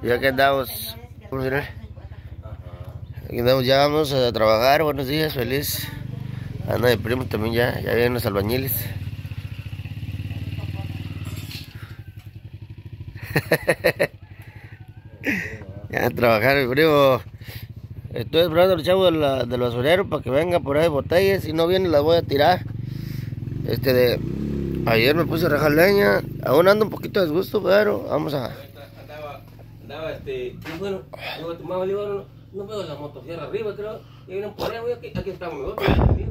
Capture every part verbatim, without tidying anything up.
Ya que andamos, vamos a ver. Aquí andamos, ya vamos a trabajar. Buenos días, feliz. Anda de primo también ya, ya vienen los albañiles. Ya a trabajar mi primo. Estoy esperando al chavo de la, del basurero para que venga por ahí botellas. Si no viene las voy a tirar. Este de ayer me puse a rajar leña. Aún ando un poquito de disgusto, pero vamos a. Andaba, andaba este. Bueno, no tomaba el no, no veo la motosierra arriba, creo. Y vienen por ahí, güey, aquí, aquí estamos nosotros.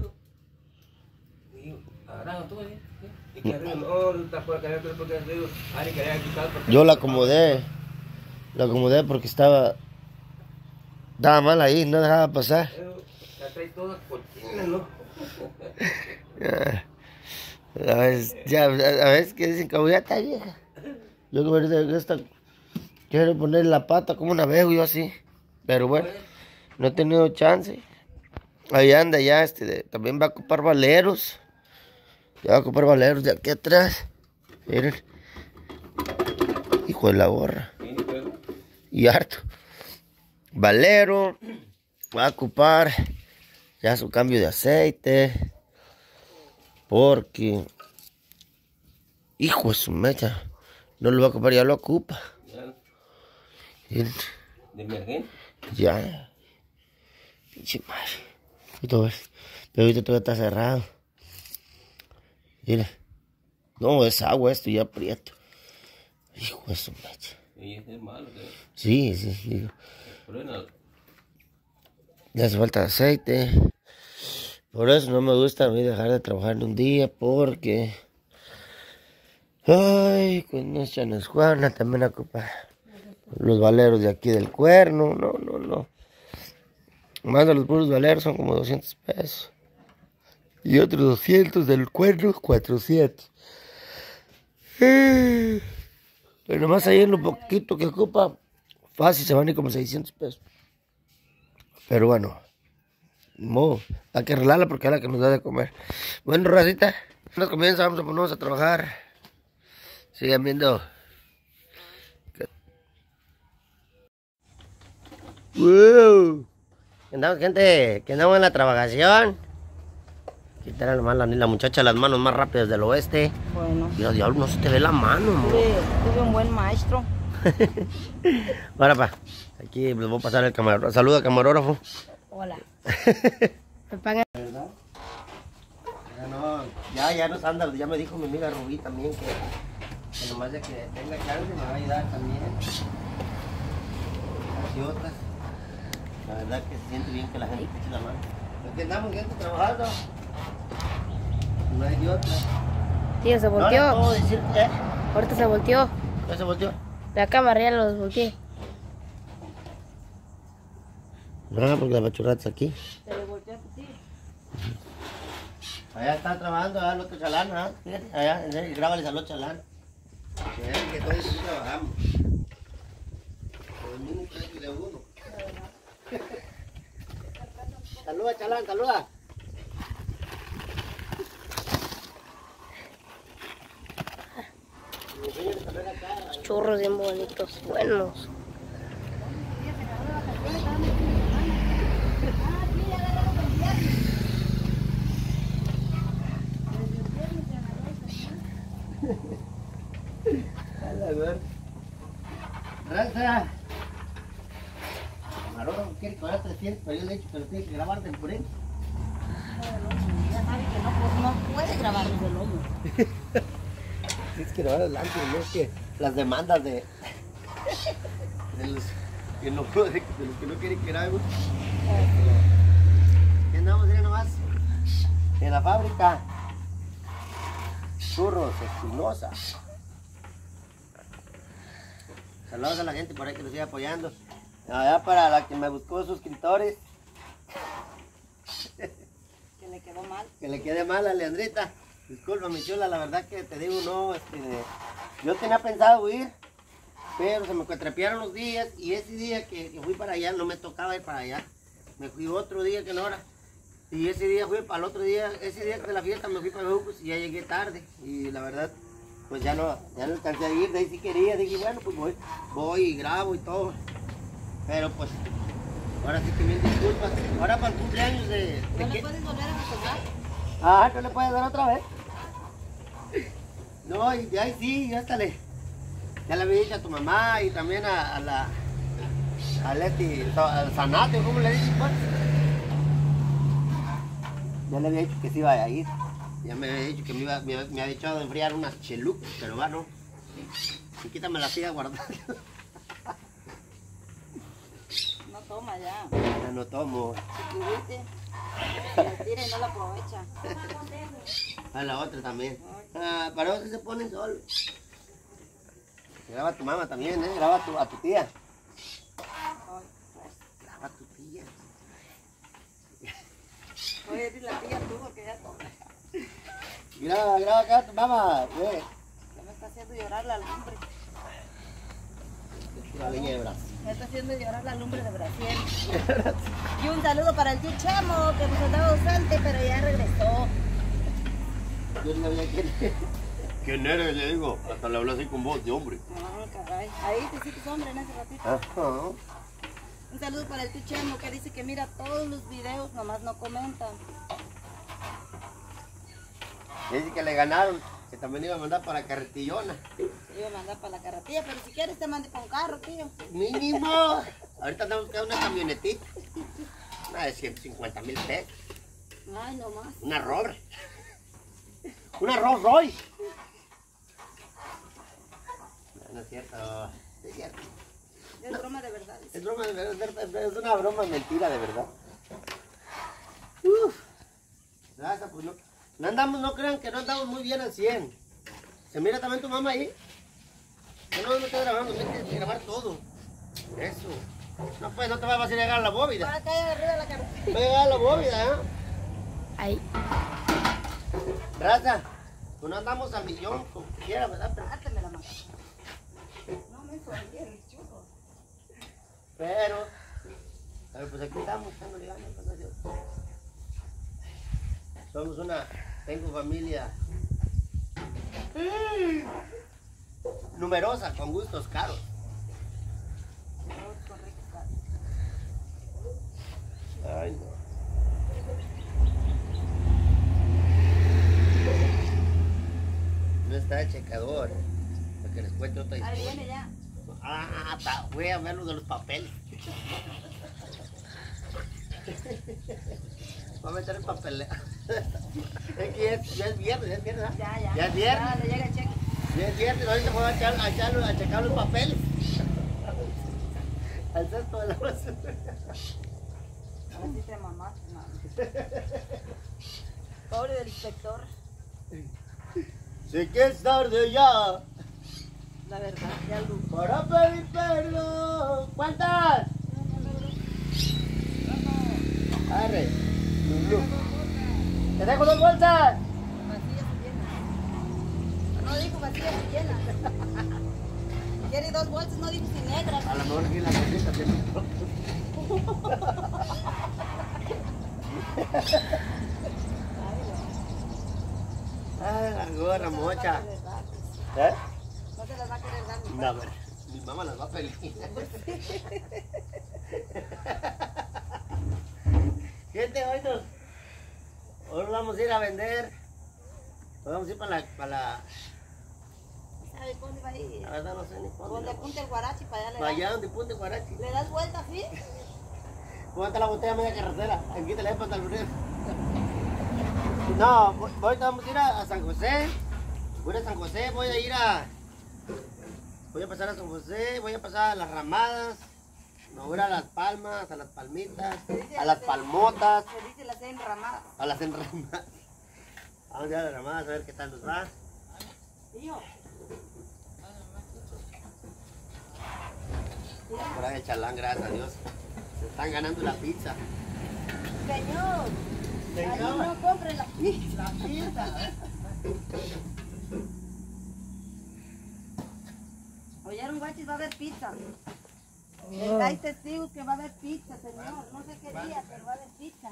Y agarraron todo ahí. Y que arriba no, no está por acá, pero porque arriba, alguien que haya quitado. Yo la acomodé. La acomodé porque estaba. Estaba mal ahí, no dejaba pasar. La trae toda cochina, ¿no? A veces, ya, a veces que dicen que ya está vieja. Yo como ahorita esta, quiero poner la pata como una vez, yo así. Pero bueno, no he tenido chance. Ahí anda ya, este, de, también va a ocupar valeros. Ya va a ocupar valeros de aquí atrás. Miren. Hijo de la borra. Y harto. Valero. Va a ocupar ya su cambio de aceite. Porque, hijo de su mecha, no lo va a ocupar, ya lo ocupa. ¿De emergencia? Ya. Pinche madre. Pero ahorita todavía está cerrado. Mira. No, es agua esto, ya aprieto. Hijo de su mecha. ¿Y es malo? ¿Qué? Sí, sí, sí. Le hace falta aceite. Por eso no me gusta a mí dejar de trabajar en un día, porque... Ay, con esta no es Juana, también ocupa los valeros de aquí del cuerno. No, no, no. Más de los puros valeros son como doscientos pesos. Y otros doscientos del cuerno, cuatrocientos. Pero nomás ahí en lo poquito que ocupa, fácil se van a ir como seiscientos pesos. Pero bueno. No, hay que arreglarla porque es la que nos da de comer. Bueno, racita, nos comienza, vamos a ponernos a trabajar. Sigan viendo. Wow. Andamos, gente, que andamos en la trabajación. Quitar nomás la, la muchacha las manos más rápidas del oeste. Bueno. Mira, diablo, no se te ve la mano, amor. Tuve, tuve un buen maestro. Ahora, pa, aquí les voy a pasar el camarógrafo. Saluda, camarógrafo. Hola. Me pagan. ¿Verdad? Ya no, ya, ya nos anda, ya me dijo mi amiga Rubí también que, que nomás de que tenga chance me va a ayudar también. Y otras. La verdad que se siente bien que la gente eche la mano. Aquí andamos gente trabajando. No hay de otra. Tío, se No le volteó. puedo decir qué. Ahorita se volteó. ¿Qué se volteó? La cámara ya los volteé. No, porque la bachurrata aquí. ¿Te lo volteaste, sí? Allá está trabajando, allá el otro chalán, ¿ah? Fíjate, allá, en serio, grábales al otro chalán. Que vean que todos aquí trabajamos. Por el mismo precio de uno. Saluda, chalán, saluda. Los churros bien bonitos, buenos. Raza. Camarógrafo quiere cobrar trescientos, pero yo le he dicho que lo tiene que grabar del frente. Ya sabe que no, pues, no puede grabar desde el lomo. Tienes que grabar adelante, no es que las demandas de, de los que no pueden, de los que no quieren que grabemos. ¿Qué andamos, mira nomás? En la fábrica. Churros, Espinosa. Saludos a la gente por ahí que nos sigue apoyando. Allá para la que me buscó suscriptores. Que le quedó mal. Que le quede mal a Leandrita. Disculpa, mi chula, la verdad que te digo, no, este, yo tenía pensado ir, pero se me cuatrapearon los días y ese día que, que fui para allá no me tocaba ir para allá. Me fui otro día que no era. Y ese día fui para el otro día, ese día de la fiesta me fui para Bejucos y ya llegué tarde. Y la verdad, pues ya no, ya no alcancé a ir, de ahí sí quería, dije, bueno, pues voy, voy y grabo y todo. Pero pues, ahora sí que mil disculpas. Ahora para el cumpleaños de... de ¿No le qué? puedes volver a festejar? Ah, ¿no le puedes dar otra vez? No, y de ahí sí, ya hasta le... Ya le había dicho a tu mamá y también a, a la... A Leti, al Zanate, ¿cómo le dices pues? Ya le había dicho que sí iba a ir. Ya me había dicho que me, iba, me, me había echado a enfriar unas chelucas, pero va, no. Y quítame la silla guardada. No toma ya. Ya no tomo. Suscríbete. La tira y no la aprovecha. A la otra también. Ah, para vos que se ponen solo. Graba a tu mamá también, ¿eh? Graba a tu, a tu tía. Ay, Graba a tu tía. Oye, eres la tía tú porque ya toma. Graba, graba acá a tu mamá, güey. Ya me está haciendo llorar la lumbre. La leña de brazo. Me está haciendo llorar la lumbre de Brasil. Y un saludo para el tío Chamo, que nos andaba ausente, pero ya regresó. Yo no sabía quién era. ¿Quién eres? Le digo. Hasta le habló así con voz de hombre. No, caray. Ahí te hiciste hombre en ese ratito. Ajá. Un saludo para el tío Chamo, que dice que mira todos los videos, nomás no comentan. Dice que le ganaron, que también iba a mandar para Carretillona. Iba a mandar para la carretilla, pero si quieres te mande con carro, tío. Mínimo. Ahorita andamos buscando una camionetita. Una de ciento cincuenta mil pesos. Ay, nomás. Una Rover. Una Rolls Royce. No, no es cierto. No es cierto. Es broma de verdad. Es broma de verdad. Es una broma mentira de verdad. Uf. Gracias, pues no. No andamos, no crean que no andamos muy bien al cien. ¿Se mira también tu mamá ahí? No, no, no estoy grabando, me tienes que grabar todo. Eso. No, pues no te va a llegar a la bóveda. Va a caer arriba de la carretilla. Va a llegar a la bóveda, ¿eh? Ahí. Raza, pues no andamos al millón, como quiera, ¿verdad? Pero, Párteme la mano. No me hizo bien el chulo. pero, pero pues aquí estamos, echándole ganas, pues, no sé. Somos una, tengo familia mm, numerosa, con gustos caros. Ay, no. No está el checador, para que les cuente otra Ahí historia. viene ya. Ah, ta, voy a ver lo de los papeles. Voy a meter el papel. Es que ya es, ya es viernes, ya es viernes, ¿ah? Ya, ya. Ya es viernes. Ya le llega el cheque. Ya es viernes, ahorita voy a, echar, a, echar, a checar los papeles. Al cesto de la basura. Así te mamaste, mami. Pobre del inspector. Sé que es tarde ya La verdad, ya lo. para pedir perdón. ¿Cuántas? Arre. ¿Te dejo dos bolsas? Vacías y llenas. No dijo vacías y llenas. Quiere dos bolsas, no dijo sin negras. A lo mejor aquí en la cosita tiene. Ah, la gorra mocha. ¿Eh? No se las va a querer dar. No, a ver, mi mamá las va a pedir. Gente, hoy nos, hoy nos vamos a ir a vender. Nos vamos a ir para la, para la, ¿Sabe dónde va a ir? la verdad no sé ni por Donde dónde. apunta el guarachi para allá le Para das. allá donde punte Guarachi. Le das vuelta así. Póngate la botella a media carretera. Aquí te la dejo para el burrito. No, voy, voy- vamos a ir a, a San José. Voy a ir a San José, voy a ir a... Voy a pasar a San José, voy a pasar a las Ramadas. Me voy a ir a las Palmas, a las Palmitas, a las Palmotas, Se dice las enramadas. a las Enramadas. Vamos a ir a las Ramadas a ver qué tal nos va. Tío. Por ahí el chalán, gracias a Dios. Se están ganando la pizza. Señor. Señor. Ahí no compre la pizza. La pizza. Oyeron, guachis, va a haber pizza. Hay testigos que va a haber pizza, señor. No sé qué día, pero va a haber pizza.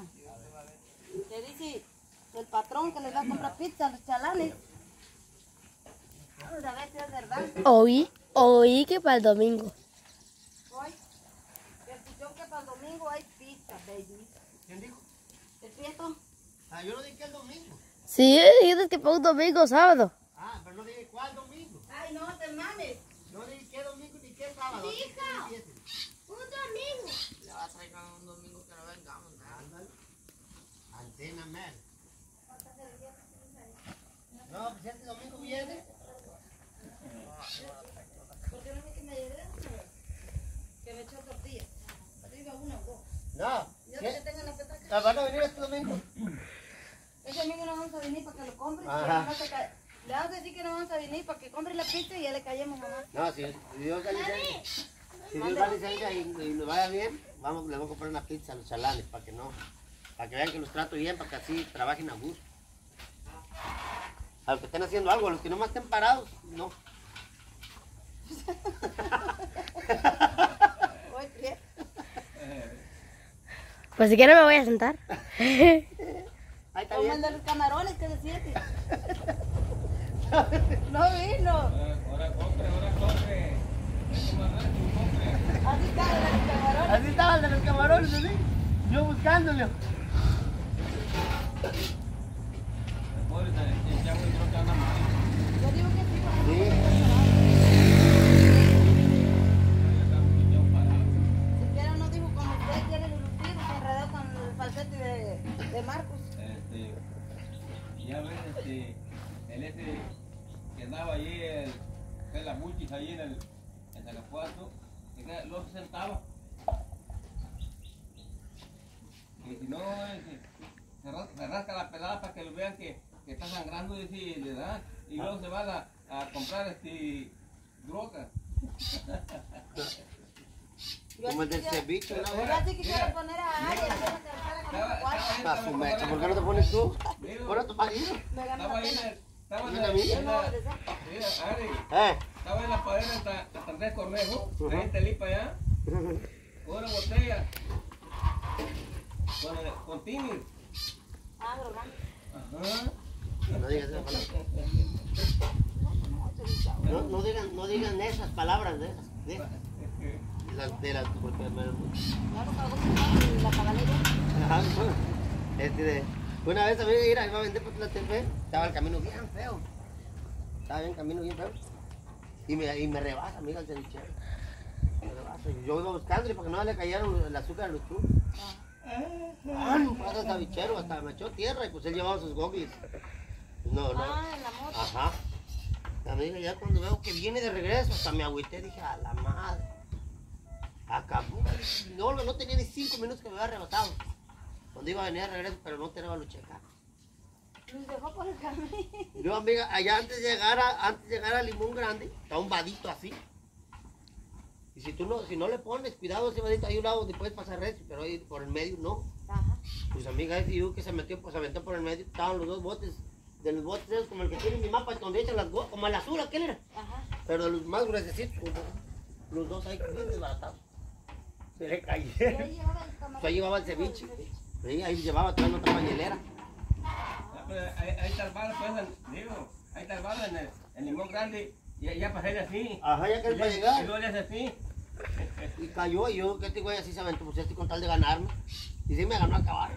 Que dice el patrón que les va a comprar pizza a los chalanes. Vamos a ver si es verdad. Oí, oí que para el domingo. Hoy, que escuchó que para el domingo hay pizza, baby. ¿Quién dijo? ¿El prieto? Ah, yo no dije que el domingo. Sí, dijiste que para un domingo o sábado. Ah, pero no dije cuál domingo. Ay, no te mames. No dije qué domingo ni qué sábado. Hijo. Un domingo. Le va a traer un domingo que no vengamos. Ándale. Antena Mer. No, pues este domingo viene. ¿Por qué no es que me llevé? Que me echó tortillas. Arriba una, vos. No. Yo ¿Qué? que tengo la petaca. Ah, ¿van a venir este domingo? Ese domingo no vamos a venir para que lo compres. Ajá. pero no se ca- Le vamos a decir que no vamos a venir para que compre la pizza y ya le callemos, mamá. No, si, si Dios da licencia, si Dios da licencia y, y nos vaya bien, vamos, le vamos a comprar una pizza a los chalanes para que no, para que vean que los trato bien, para que así trabajen a gusto. A los que estén haciendo algo, a los que nomás estén parados, no. Oye, ¿qué? Pues si quieres me voy a sentar. Ahí está Vamos a bien. mandar los camarones, ¿qué decías? No vino. Ahora compre, ahora compre. Es más rápido, compre. Así está el de los camarones. Así estaba el de los camarones, ¿sí? Yo buscándolo. Mejor el el chavo yo creo que anda mal. Yo digo que sí, porque Sí. Ya está un millón parado. siquiera no dijo como usted quiere lucir, se enredó con el falsete de, de Marcos. Este, ya ves, este, el ese que andaba allí, el, que la multis allí en el, en el aeropuerto, que que luego se sentaba. Y si no, este, se, ras- se rasca la pelada para que lo vean que, que está sangrando y, si le da, y luego se van a, a comprar este, droga. Yo Como el así del quisiera- ceviche, ¿no? Yo así quisiera poner a Ari a hacer la cartera con Estaba- un cuarto. estaba- A su mecha, ¿por qué no te pones tú? Pon a tu marido. Me ganó Estaba la ahí en pena. el, estaba en Mira, la, mira. en No, la- de esa. mira, Ari, Eh. estaba en la pared hasta, hasta Andrés Cornejo, Ujú. ahí en Telipa allá, una botella, con, el- con Tini. Ah, drogando. Ajá. No digas esas palabras. No, no digan, no digan esas palabras de esas. De, las, de las, porque me- Ya no pagó su la cabalera. Ajá, bueno. Este de, una vez a mí ir a, iba a vender por la T V, estaba el camino bien feo. Estaba bien camino bien feo. Y me, y me rebasa, mira el cevichero. Me rebasa. Y yo iba buscándole para que no le cayeran el azúcar a los churros. Ah, no pasa el cevichero, hasta me echó tierra y pues él llevaba sus gogles. No, no. Ah, en la moto. Ajá. Amiga, ya cuando veo que viene de regreso, hasta me agüité, dije, a la madre. Acabó. No, no tenía ni cinco minutos que me había rebasado. Cuando iba a venir de regreso, pero no tenía lo checar. Los dejó por el camino. Yo, amiga, allá antes de llegar a, antes de llegar a Limón Grande, está un vadito así. Y si tú no, si no le pones cuidado a ese vadito, hay un lado donde puedes pasar recio, pero ahí por el medio no. Ajá. Pues amiga, ese yo que se metió, pues se aventó por el medio, estaban los dos botes, de los botes esos como el que tiene mi mapa, donde echan las gotas, como el azul aquel era. Ajá. Pero de los más gruesecitos, como los dos ahí bien desbaratados. Se le Y cayeron. ahí llevaba el camarón. Pues ahí llevaba el ceviche. Sí, ahí llevaba atrás otra pañelera. Ya, pues, ahí, ahí está el bar, pues, en- digo, ahí está el bar en el, en Limón Grande, y ya pasé así. Ajá, ya que Y él va a le- y llegar. luego le hace así. Y cayó y yo, que este güey así se aventó, pues este con tal de ganarme. Y sí me ganó a acabar.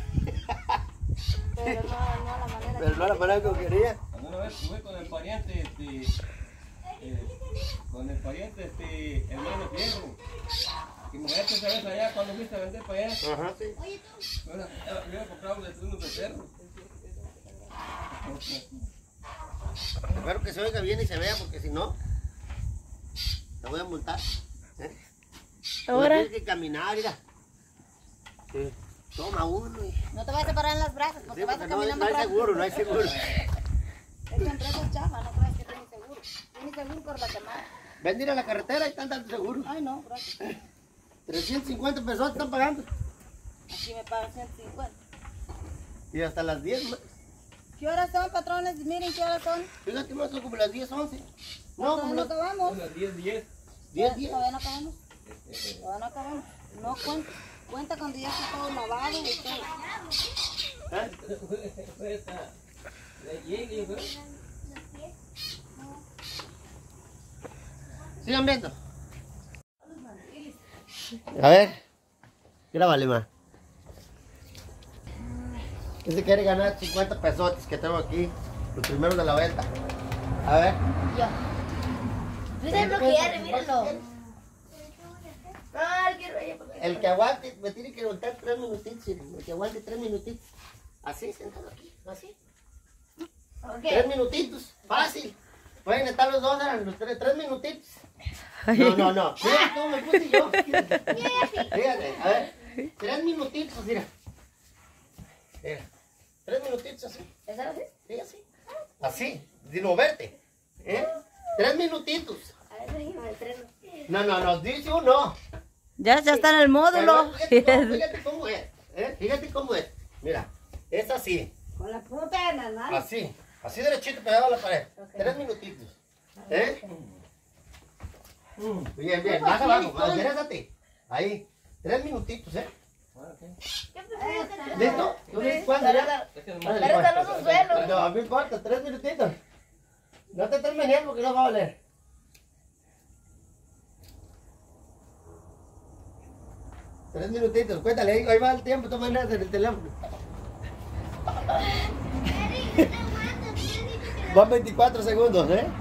Pero no, no a la manera. Pero no a la manera que yo quería. Cuando una vez fui con el pariente, este, eh, con el pariente, este, hermano Fierro, que me dejaste esa vez allá cuando fuiste a vender para allá. Ajá, sí. Bueno, había comprado un unos de perro. Espero que se oiga bien y se vea, porque si no, te voy a multar. ¿Eh? Ahora. Tienes que caminar, mira. Sí. Toma uno y... No te vas a separar en las brazos porque Sí, vas porque a no, caminar no más hay rápido. seguro, no hay seguro. Esta empresa es chafa, no creas que tiene seguro. Tiene seguro por la quemada. Ven, ir a la carretera y están dando seguro. Ay, no, gracias. trescientos cincuenta pesos están pagando. Aquí me pagan ciento cincuenta. Y hasta las diez, ¿no? ¿Qué horas son, patrones? Miren qué horas son. Fíjate, más son como las diez, once. No, Todavía como no las acabamos. Unas diez, diez. diez, diez. Todavía no acabamos. Todavía no acabamos. No cuenta. Cuenta cuando ya está todo lavado y todo. ¿Eh? Fue esta, la llegue, fue. Sigan viendo. A ver. Grábale, ma. ¿Quién se quiere ganar cincuenta pesos que tengo aquí? Los primeros de la vuelta. A ver. Yo. Dice bloquear, míralo. No, él quiere ir porque... El que aguante, me tiene que aguantar tres minutitos. El que aguante tres minutitos. Así, sentado aquí, así. Tres minutitos, fácil. Pueden estar los dos, los tres, tres minutitos. No, no, no. Mira cómo me puse yo. Fíjate, a ver. Tres minutitos, mira. Mira. Tres minutitos así. ¿Es así? Sí, así. Así, sin moverte. ¿Eh? Tres minutitos. A ver, déjame el tren. No, no, no, dice uno. Ya, ya está en el módulo. Pero fíjate, cómo, fíjate cómo es. ¿Eh? Fíjate cómo es. Mira, es así. Con la puta de la nada. Así. Así derechito pegado a la pared. Tres minutitos. ¿Eh? Bien, bien. Más abajo. Enderezate. Ahí. Tres minutitos, ¿eh? ¿Listo? ¿Tú dices cuándo ya? Pero está en un suelo. No, a mí importa. Tres minutitos. No te estés meneando porque no va a valer. Tres minutitos. Cuéntale. Ahí va el tiempo. Toma nada en el teléfono. Van veinticuatro segundos, ¿eh?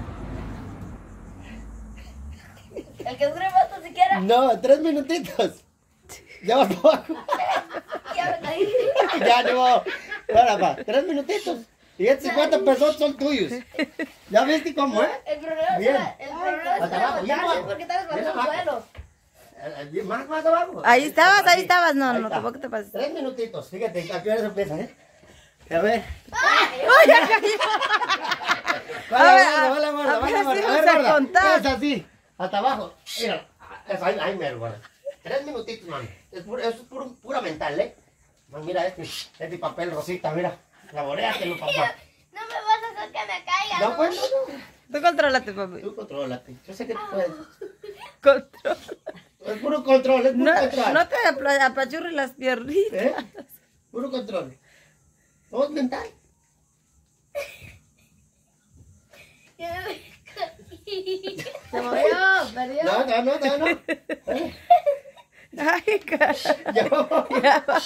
El que dure más tan siquiera. No, tres minutitos. Ya va poco. Ya me caí. Ya no. Ahora va, tres minutitos. Y estos cincuenta pesos son tuyos. ¿Ya viste cómo, eh? El problema Bien. es el problema es Hasta abajo, bien abajo. porque estás Bien bajo el abajo. suelo. Eh, eh, Más, más abajo. Ahí estabas, ahí Así. estabas. No, Ahí no, está. tampoco te pases. Tres minutitos. Fíjate, ¿a qué hora se empieza, eh? A ver. ¡Ay, ya cayó! Vale, A ver, gorda, vale, gorda, vale, apenas gorda. A íbamos ver, a gorda. contar. Es así. Hasta abajo. Mira. Es ahí, ahí mero, gorda. Tres minutitos, mami. Es puro, eso es puro, pura mental, ¿eh? Man, mira este, este papel rosita, mira. Laboréatelo, papá. No me vas a hacer que me caiga. No, pues, no, no. Tú contrólate, papi. Tú contrólate. Yo sé que tú puedes. Control. Es puro control, es puro No, control. no te apla- apachurres las piernitas. ¿Eh? Puro control. Todo es mental. Se movió, perdió. No, no, no, no, no. ¿Eh? Ay, cara. Ya vamos. Ya va.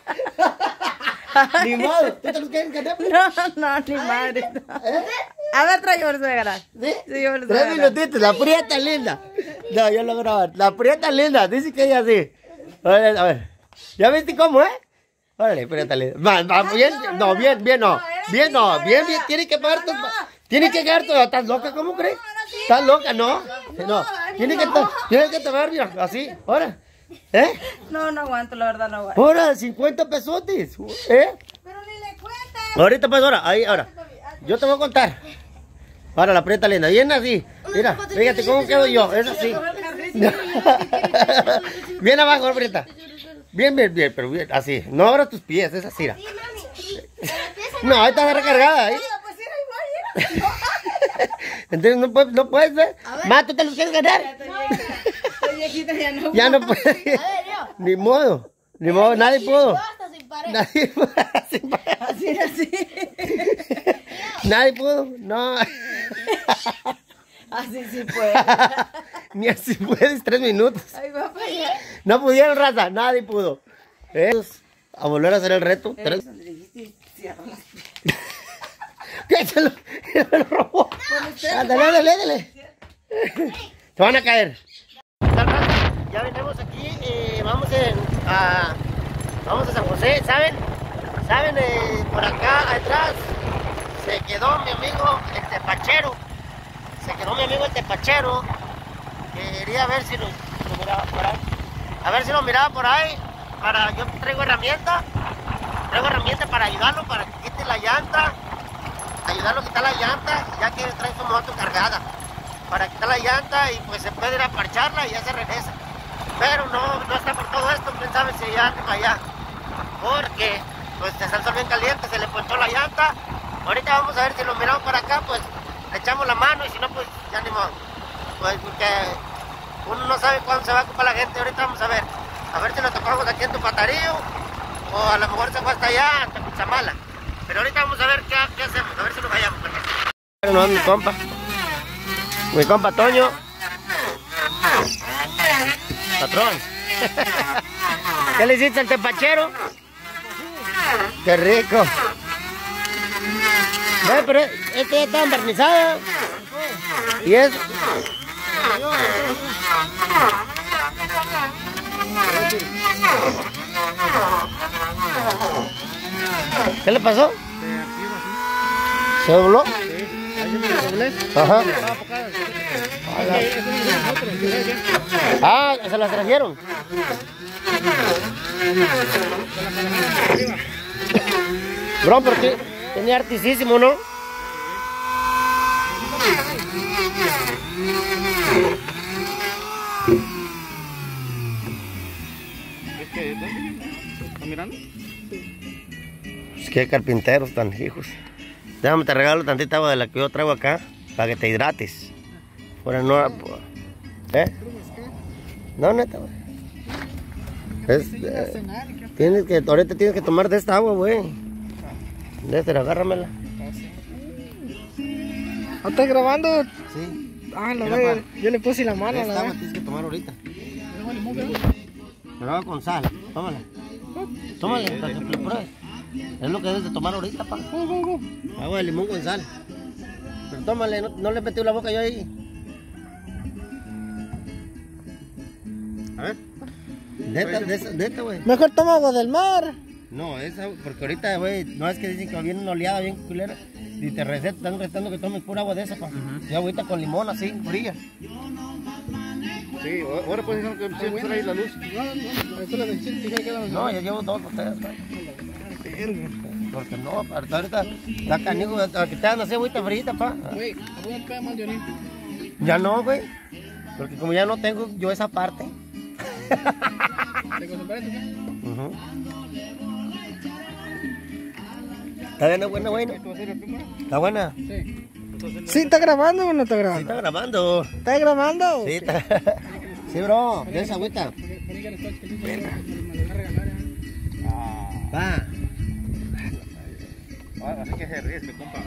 Ni modo. ¿Tú te los quieres ganar? No, no, ni madre. No. ¿Eh? A ver, trae, yo me los voy a ganar. ¿Sí? Sí, yo me los voy a Tres ganar. minutitos, la prieta linda. No, yo lo voy a grabar. La prieta linda, dice que ella sí. Órale, a ver. ¿Ya viste cómo, eh? Órale, prieta linda. Va, va, bien, no, bien, bien, no. Bien, no, bien, bien. Tiene que pagar tu. Tiene que quedar todo. ¿Estás loca? ¿Cómo crees? ¿Estás loca? No. No. Tiene que, tiene que tomar, mira, así. Ahora. ¿Eh? No, no aguanto, la verdad no aguanto. Ahora, cincuenta pesotes. ¿Eh? Pero ni le cuenta. Ahorita pues, ahora, ahí, ahora. Yo te voy a contar. Ahora la prieta linda, bien así. Mira, fíjate cómo quedo yo, es así. Bien abajo, prieta. Bien, bien, bien, pero bien, así. No abras tus pies, es así. Mira. No, ahí está recargada, ¿eh? Pues era igual, era. Entonces no puedes, no puedes ver. Más, tú te los quieres ganar. Estoy viejita, ya no. Ya no puedes. A ver, yo. Ni modo, ni modo, nadie pudo. Yo hasta sin pared. Nadie pudo. Sin parar. Así era así. Nadie pudo, no. Así sí puede. Ni así puedes, tres minutos. Ay, va para allá. No pudieron, raza, nadie pudo. ¿Eh? A volver a hacer el reto. Tres. ¿Qué? Se lo, se lo robó. Ándale, ándale, ándale. Se van a caer. Ya venimos aquí, eh, vamos en, a, vamos a San José, ¿saben? ¿Saben? Eh, por acá atrás se quedó mi amigo el tepachero. Se quedó mi amigo el tepachero. Quería ver si lo, lo miraba por ahí. A ver si lo miraba por ahí. Para, yo traigo herramienta. Traigo herramienta para ayudarlo, para que quite la llanta. Ayudarlo a quitar la llanta, ya que trae su moto cargada. Para quitar la llanta y pues se puede ir a parcharla y ya se regresa. Pero no, no está por todo esto, quién sabe si ya anda para allá. Porque pues está el sol bien caliente, se le ponchó la llanta. Ahorita vamos a ver si lo miramos para acá, pues le echamos la mano y si no, pues ya ni modo. Pues porque uno no sabe cuándo se va a ocupar la gente, ahorita vamos a ver. A ver si lo tocamos aquí en Tupatarillo o a lo mejor se fue hasta allá, hasta Cuchamala. Pero ahorita vamos a ver qué, qué hacemos, a ver si nos vayamos. Bueno, mi compa, mi compa Toño, patrón. ¿Qué le hiciste al tepachero? Qué rico. Ve, pero este ya está embarnizado. ¿Y eso? ¿Qué le pasó? ¿Se dobló? Ajá. Ah, se las trajeron. Bro, porque tenía artisísimo, ¿no? ¿Estás mirando? Pues qué carpinteros tan hijos. Déjame te regalo tantita agua de la que yo traigo acá para que te hidrates. Fuera no. ¿Eh? No, neta, güey. Es, eh, tienes que, ahorita tienes que tomar de esta agua, güey. De esta, agárramela. ¿No estás grabando? Sí. Ah, la Mira, verdad, pa. yo le puse la mano, Esta la agua verdad. tienes que tomar ahorita. Pero agua con sal, tómala. Tómala para que lo pruebes. Es lo que debes de tomar ahorita, pa. Agua de limón con sal. Pero tómale, no, no le metí la boca yo ahí. A ver. De esta, de esta, de esta, güey. Mejor toma agua del mar. No, esa, porque ahorita, güey, no es que dicen que viene una oleada bien culera. Y te recetan, están recetando que tomes pura agua de esa, pa. Y agüita con limón así, fría. Sí, ahora puedes decir que siempre trae la luz. No, yo llevo dos botellas, pa. Porque no, pa, ahorita está canijo, a que te dan así agüita frita, pa. Güey, voy a caer más de orín. Ya no, güey. Porque como ya no tengo yo esa parte. ¿Te acostumbraste qué? Ujú. ¿Está bien, buena, buena? ¿Está buena? Sí. Sí, está grabando o no está Sí, grabando. está grabando. ¿Está grabando? Sí, está. Sí, bro, de esa agüita. Va. Así que se ríe, compa.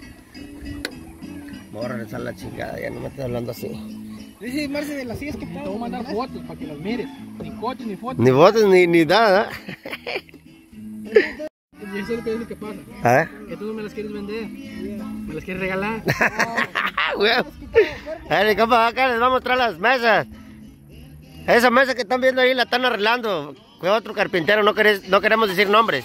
Voy a regresar la chingada, ya no me estoy hablando así. Dice Marce de las sillas que te voy a mandar fotos para que las mires. Ni coches ni fotos. Ni botes ni, ni nada. Y eso es lo que es lo que pasa. A ver. Que tú no me las quieres vender. Me las quieres regalar. Güey. A ver, compa, acá les vamos a mostrar las mesas. Esa mesa que están viendo ahí la están arreglando. Fue otro carpintero, no, querés, no queremos decir nombres.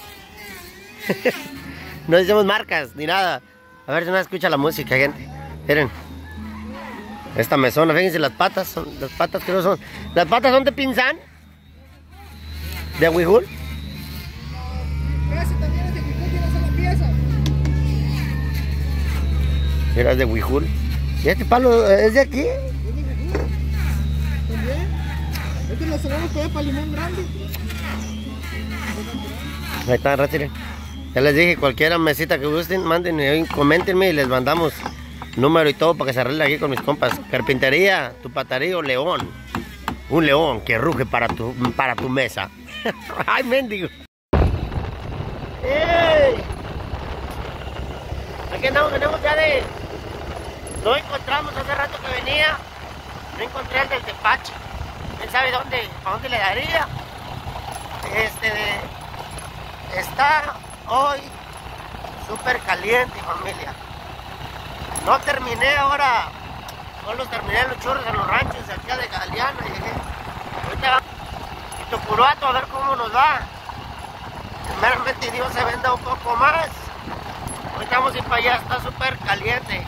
No decimos marcas ni nada. A ver si no escucha la música, gente. Miren. Esta mesona, fíjense las patas, son, las patas creo son. Las patas son de Pinzán. De Huijul. Ese también es de Huijul, tiene una sola pieza. Mira, es de Huijul. ¿Y este palo es de aquí? Es de Huijul. También. Este lo cerramos para allá para Limón Grande. Ahí está, retiren. Ya les dije, cualquier mesita que gusten, manden, ahí, coméntenme y les mandamos número y todo para que se arregle aquí con mis compas. Carpintería, tu patarío, león. Un león que ruge para tu, para tu mesa. ¡Ay, mendigo! ¡Ey! Aquí andamos, venimos ya de... No encontramos hace rato que venía. No encontré el del tepache. ¿Quién sabe dónde, a dónde le daría? Este... Está hoy súper caliente, familia. No terminé ahora, solo terminé los churros en los ranchos de aquí de Galeana. Llegué. Ahorita y Tocurato a ver cómo nos va. Primeramente Dios se venda un poco más. Ahorita vamos a ir para allá, está súper caliente.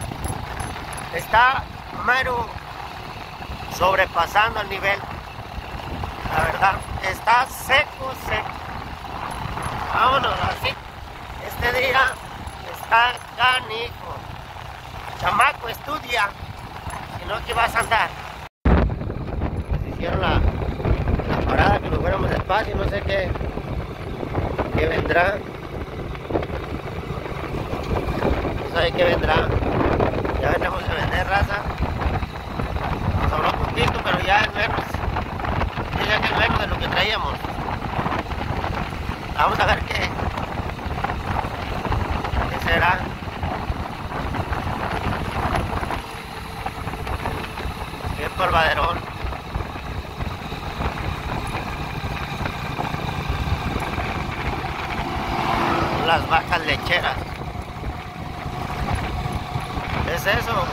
Está mero sobrepasando el nivel. La verdad, está seco, seco. Vámonos, así. Este día está canijo. Chamaco, estudia. Si no, ¿qué vas a andar? Hicieron la, la parada que nos fuéramos despacio, no sé qué, qué vendrá. No sé qué vendrá. Ya venimos a vender raza. Nos sobró un poquito, pero ya es menos. Ya que es menos de lo que traíamos. Vamos a ver qué, qué será. Qué polvaderón. Son las vacas lecheras. Es eso.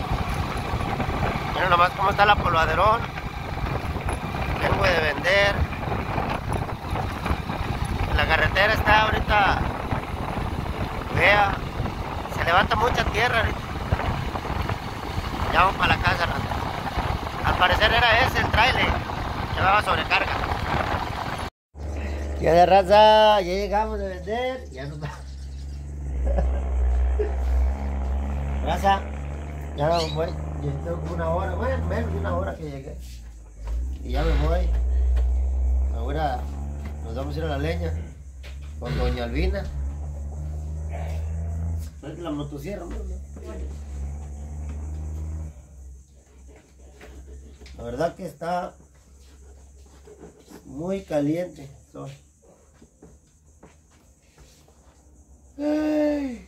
Miren nomás cómo está la polvaderón. Vengo de vender. En la carretera está ahorita. Vea. Se levanta mucha tierra ahorita. Ya vamos para la casa. Al parecer era ese el trailer. Llevaba sobrecarga. Ya de raza, ya llegamos de vender. Ya nos va. Raza, ya me voy. Yo tengo como una hora, bueno, menos de una hora que llegué. Y ya me voy. Ahora nos vamos a ir a la leña con doña Albina. La motosierra, ¿no? La verdad que está muy caliente. So. Ay.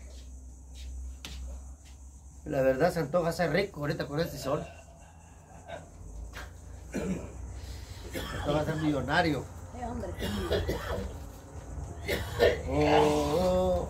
La verdad se antoja hacer rico ahorita con este sol. Esto va a ser millonario. Eh, hombre. Oh, oh.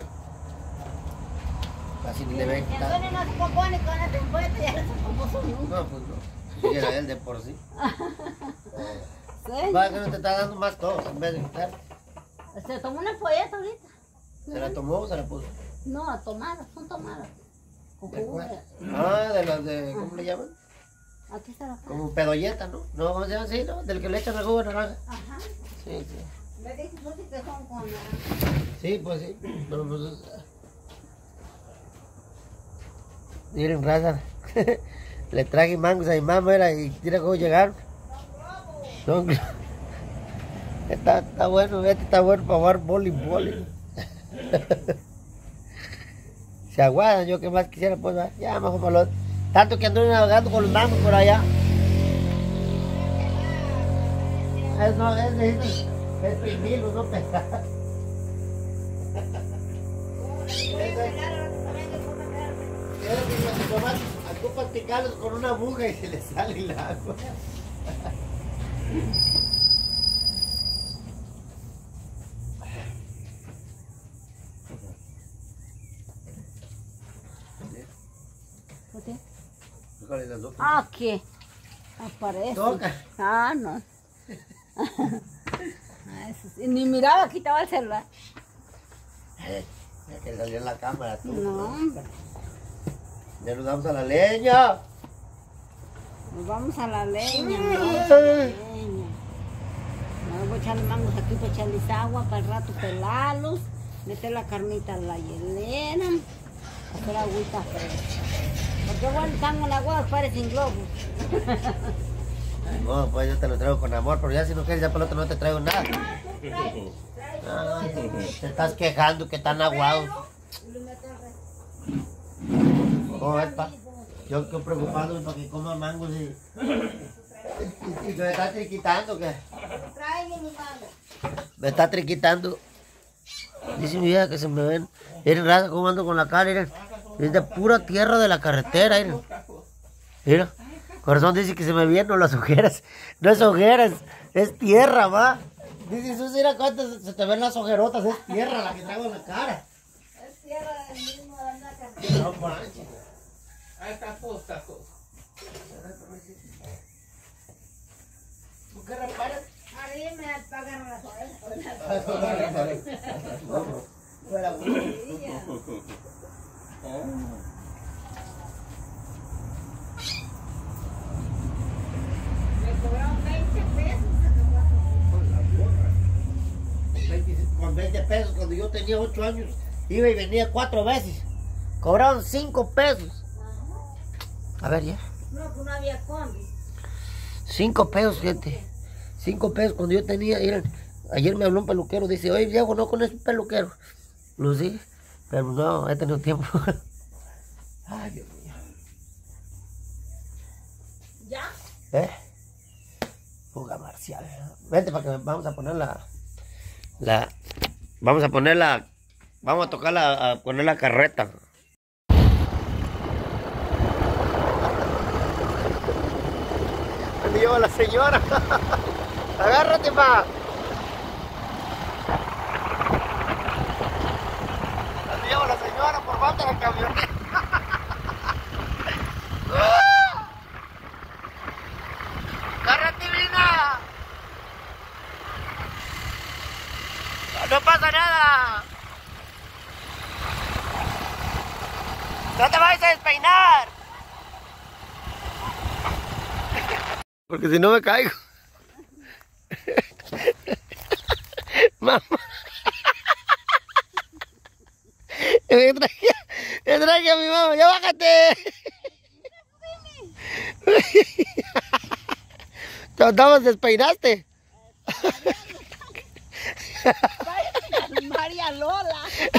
Casi ni le ven quitar. Antonio no se compone con este puente, ya no se compuso nunca. No, pues no. Si era él de por sí. Sí. Va que no te está dando más tos en vez de quitar. Se tomó una polleta ahorita. ¿Se la tomó o se la puso? No, tomadas, son tomadas. Con ¿De jugo cuál? de- Ah, de las de, ¿cómo le llaman? Aquí está la Como pedolleta, ¿no? No, ¿cómo se llama así, no? Del que le echan el jugo de naranja. Ajá. Sí, sí. Me dice tú que son con la... Sí, pues sí. Pero pues... Miren, raza. Le traje mangos a mi mamá, era, y mira cómo llegaron. Son globos. Está, está bueno, este está bueno para jugar voleibol. Se aguadan, yo que más quisiera, pues, ¿verdad? Ya, mejor para los... Tanto que ando navegando con los mangos por allá. Es, no, es, es, es primilo, no pesar. Nomás ocupan picarlos con una aguja y se les sale el agua. ¿Qué? Tócale las dos. Ah, ¿qué? Aparece. Toca. Ah, no. Ah, eso sí. Ni miraba, quitaba el celular. Eh, ya que salió en la cámara tú. No, hombre. Ya nos vamos a la leña. Nos vamos a la leña, nos vamos a la leña. Me voy a echarle mangos aquí para echarles agua, para el rato pelarlos, meter la carnita a la hielera, hacer agüita fresca. Porque bueno, están en la agua, parecen globos. No, pues yo te lo traigo con amor, pero ya si no quieres, ya por el otro no te traigo nada. Ay, te estás quejando que están aguados. ¿Cómo ves, pa? Yo estoy preocupado para que coma mangos y... y, y me está triquitando, ¿qué? Tráeme mi mango. Me está triquitando. Dice mi vieja que se me ven. Miren, raza, cómo ando con la cara, miren. Es de pura tierra de la carretera, miren. Mira. Corazón dice que se me vieron las ojeras. No es ojeras, es tierra, va. Dice, Sus, mira cuántas se te ven las ojerotas, es tierra la que traigo en la cara. Es tierra del mismo de la casa. No manches. Ahí está todo, está todo. ¿Tú qué reparas? A mí me pagan las orejas. Fuera, güey. Me cobraron veinte pesos. Con veinte pesos, cuando yo tenía ocho años, iba y venía cuatro veces. Cobraron cinco pesos. A ver, ya. No, pues no había combi. cinco pesos, gente. cinco pesos cuando yo tenía, miren, ayer me habló un peluquero, dice, oye, Diego, no conoces un peluquero. Lo sí, pero no, he tenido tiempo. Ay, Dios mío. ¿Ya? ¿Eh? Fuga marcial. Vente para que vamos a poner la... La... Vamos a poner la... Vamos a tocar la... A poner la carreta. Me lleva la señora. Agárrate, pa. como camioneta. ¡Cárrate, Lina! No pasa nada. No te vayas a despeinar. Porque si no me caigo. Mamá. Me traje, me traje a mi mamá. ¡Ya bájate! ¿Te despeinaste? María Lola.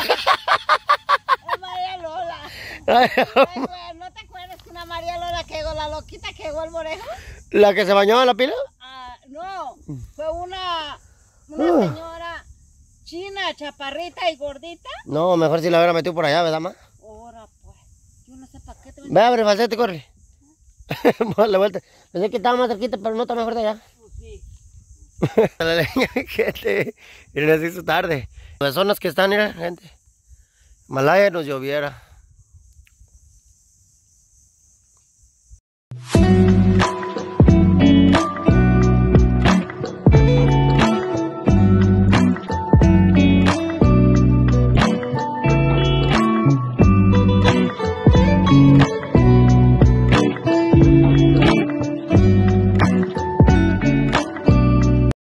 Es María Lola. Ay, güey, ¿no te acuerdas que una María Lola que llegó, la loquita que llegó al Morejo? ¿La que se bañaba en la pila? Ah, no, fue una, una señora china, chaparrita y gordita. No, mejor si la hubiera metido por allá, ¿verdad, ma? Ahora pues, yo no sé para qué te Ve, abre, falsete, corre. La vuelta. Pensé que estaba más cerquita, pero no está mejor de allá. Sí. La leña, gente. Miren, así su tarde. Las zonas que están, mira, gente. Malaya nos lloviera.